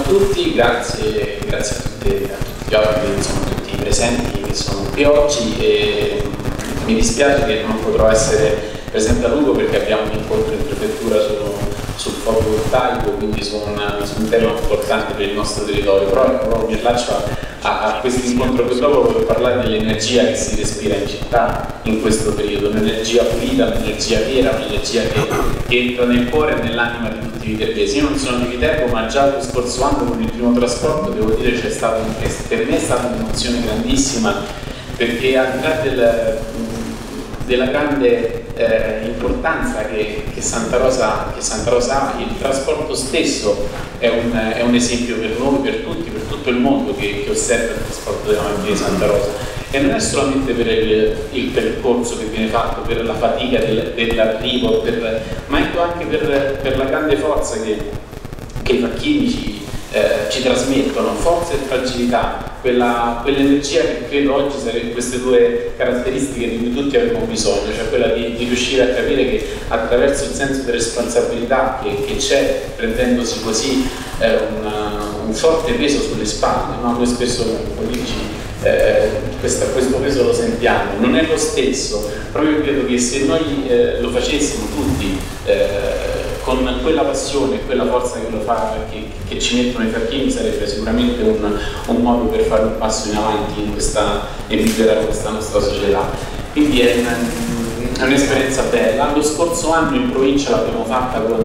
tutti, grazie a tutti gli ospiti, insomma, tutti i presenti che sono qui oggi. E mi dispiace che non potrò essere presente a lungo perché abbiamo un incontro in prefettura sul fotovoltaico, quindi su un tema importante per il nostro territorio, però mi allaccio a questo incontro che dopo per parlare dell'energia che si respira in città in questo periodo, un'energia pulita, un'energia vera, un'energia che entra nel cuore e nell'anima di tutti i viterbesi. Io non sono di Viterbo, ma già lo scorso anno con il primo trasporto devo dire per me è stata un'emozione grandissima, perché al di là della grande importanza che Santa Rosa ha, il trasporto stesso è un esempio per noi, per tutti, per tutto il mondo che osserva il trasporto della macchina di Santa Rosa. E non è solamente per il percorso che viene fatto, per la fatica dell'arrivo, ma anche per la grande forza che i facchini ci trasmettono, forza e fragilità, quell'energia che credo oggi sarebbe queste due caratteristiche di cui tutti avremo bisogno, cioè quella di riuscire a capire che attraverso il senso di responsabilità che c'è, prendendosi così un forte peso sulle spalle, no? Noi spesso come politici questo peso lo sentiamo, non è lo stesso, proprio credo che se noi lo facessimo tutti con quella passione, quella forza che lo fa, che ci mettono i facchini, sarebbe sicuramente un modo per fare un passo in avanti e migliorare questa nostra società. Quindi è un'esperienza bella. Lo scorso anno in provincia l'abbiamo fatta con